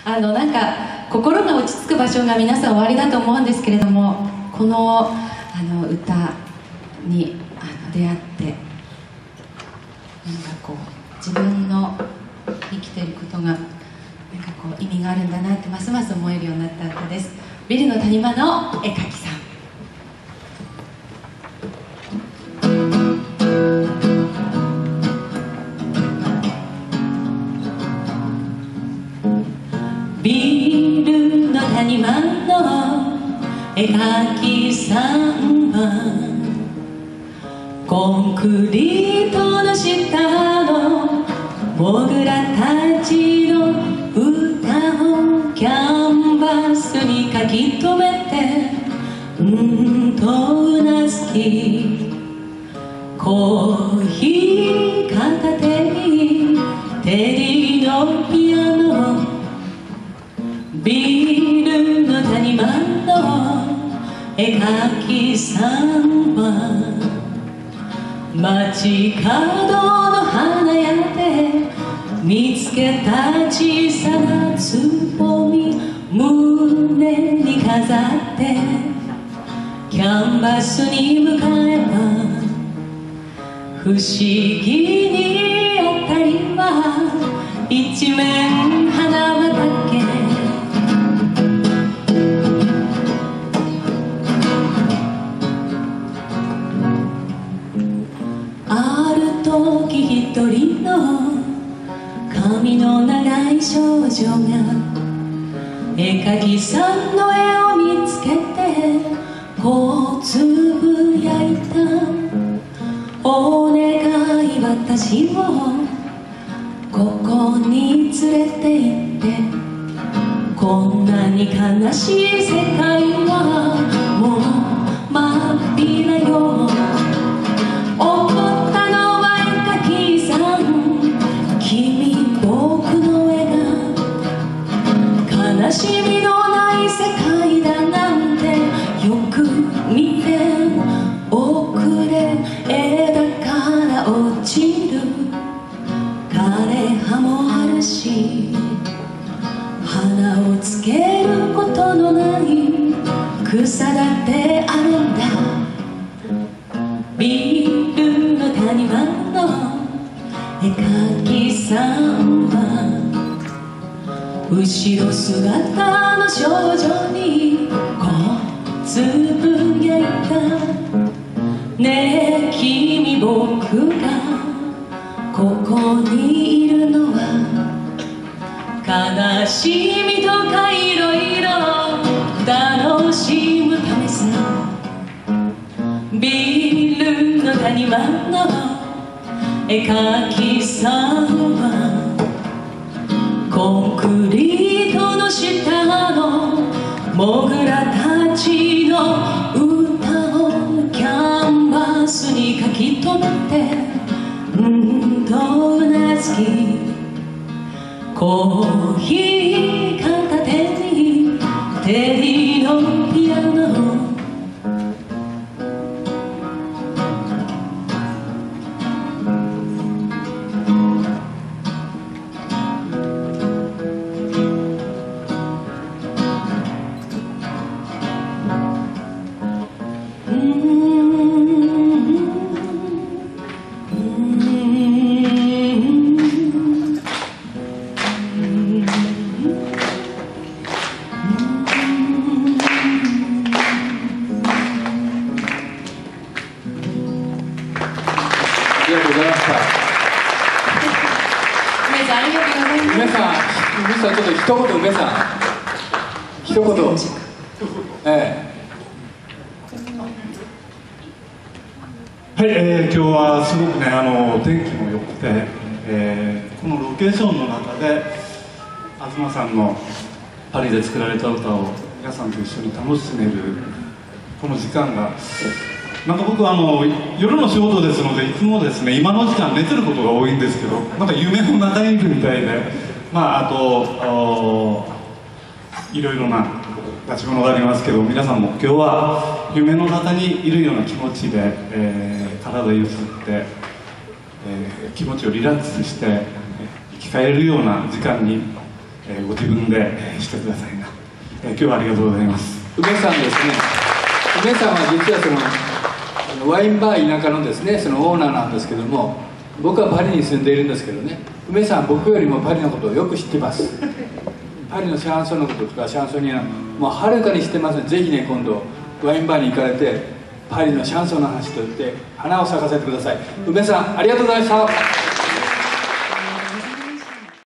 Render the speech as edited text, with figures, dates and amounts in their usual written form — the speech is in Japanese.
なんか心が落ち着く場所が皆さんおありだと思うんですけれども、この歌に出会って、なんかこう自分の生きていることがなんかこう意味があるんだなってますます思えるようになった歌です。ビルの谷間の絵描きさん。ビルの谷間の絵描きさんはコンクリートの下のモグラたちの歌をキャンバスに書き留めてとうなずき、コーヒー片手にテリーのピアノ、ビルの谷間の絵描きさんは街角の花屋で見つけた小さなつぼみ胸に飾ってキャンバスに向かえば、不思議にあたりは一面花畑。ある時一人の髪の長い少女が絵描きさんの絵を見つけてこうつぶやいた。お願い私をここに連れて行って、こんなに悲しい世界はもう真っ平よ。怒ったのは絵描きさん、君僕の絵が悲しみのない世界だなんてよく見ておくれ。枝から落ちる枯葉もあるし、花をつけることのない草だってあるんだ。ビルの谷間の絵描きさんは後ろ姿の少女にこうつぶやいた。ねえ君僕がここにいるのは悲しみとかいろいろ楽しむためさ。ビルの谷間の絵描きさんはコンクリートの下のモグラたちの歌をキャンバスに書き留めてとうなずき、コーヒー片手にテリーのピアノ、 梅さん、ちょっと一言、梅さん、一言、 はい、今日はすごくね、天気も良くて、このロケーションの中で東さんのパリで作られた歌を皆さんと一緒に楽しめるこの時間が、なんか僕は夜の仕事ですのでいつもですね今の時間寝てることが多いんですけど、なんか夢の中にいるみたいで、あといろいろな立ち物がありますけど、皆さんも今日は夢の中にいるような気持ちで、体ゆすって、気持ちをリラックスして生き返るような時間にご自分でしてくださいな。今日はありがとうございます。 梅さんですね、梅さんは実はそのワインバー田舎のですね、そのオーナーなんですけども、僕はパリに住んでいるんですけどね、梅さん僕よりもパリのことをよく知ってます。パリのシャンソンのこととかシャンソニアもうはるかに知ってますので、ぜひね今度ワインバーに行かれてパリのシャンソンの話と言って花を咲かせてください。梅さんありがとうございました。